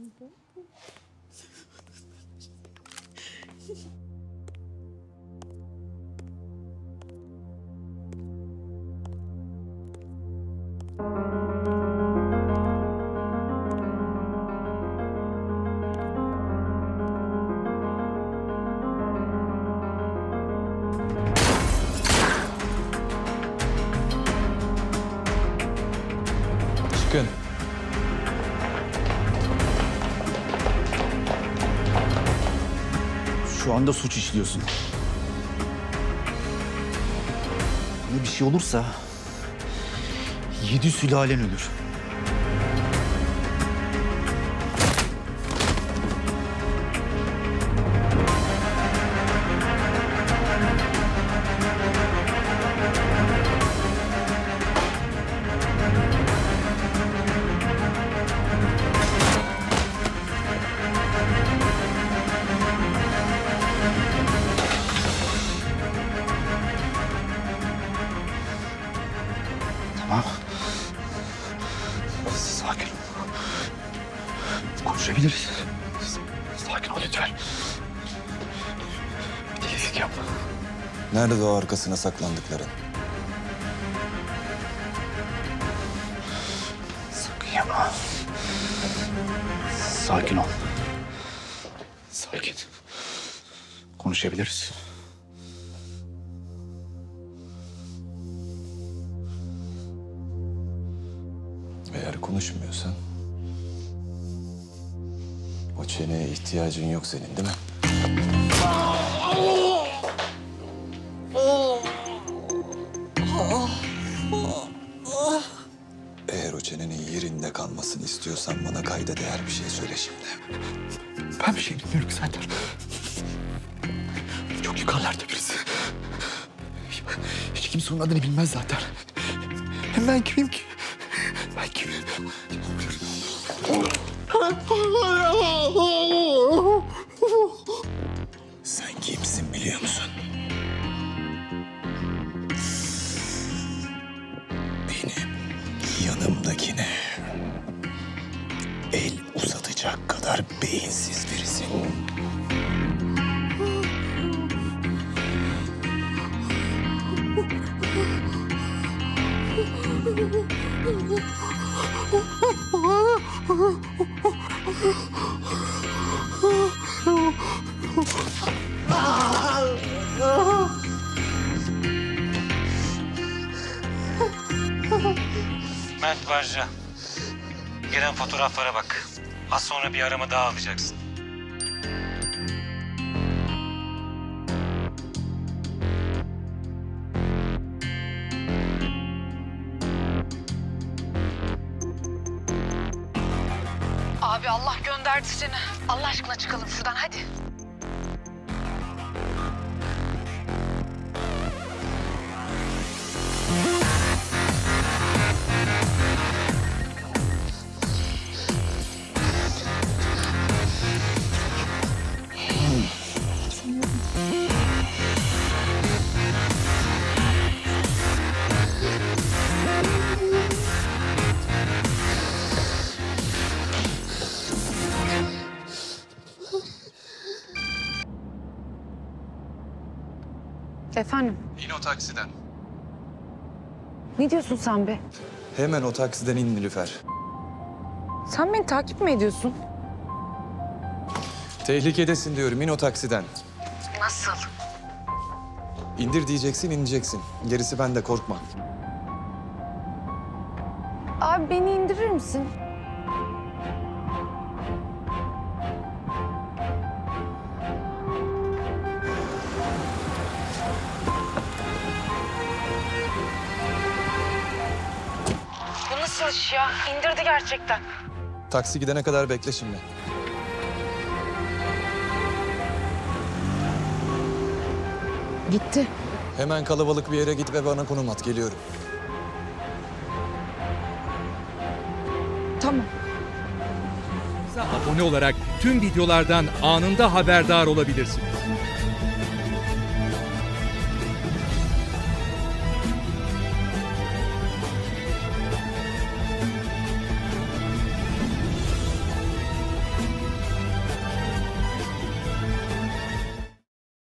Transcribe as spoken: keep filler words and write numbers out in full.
Çıkın. Şu anda suç işliyorsun. Bana bir şey olursa yedi sülalen ölür. Tamam. Sakin ol. Konuşabiliriz. Sakin ol lütfen. Bir delilik yapma. Nerede o arkasına saklandıkların? Sakın yapma. Sakin ol. Sakin. Konuşabiliriz. Eğer konuşmuyorsan... o çeneye ihtiyacın yok senin, değil mi? Eğer o çenenin yerinde kalmasını istiyorsan bana kayda değer bir şey söyle şimdi. Ben bir şey bilmiyorum Serdar. Çok yukarılarda birisi. Hiç kimse onun adını bilmez zaten. Hem ben kimim ki? Ben kimim? Sen kimsin biliyor musun? Benim yanımdakine el uzatacak kadar beyinsiz birisin. Mert Barca. Gelen fotoğraflara bak. Az sonra bir arama daha alacaksın. Abi Allah gönderdi seni. Allah aşkına çıkalım şuradan hadi. Efendim, İn o taksiden. ne diyorsun sen be? Hemen o taksiden in Nilüfer. Sen beni takip mi ediyorsun? Tehlikedesin diyorum, in o taksiden. Nasıl? İndir diyeceksin, ineceksin. Gerisi bende, korkma. Abi beni indirir misin? Bu nasıl iş ya? İndirdi gerçekten. Taksi gidene kadar bekle şimdi. Gitti. Hemen kalabalık bir yere git ve bana konum at, geliyorum. Tamam. Abone olarak tüm videolardan anında haberdar olabilirsiniz.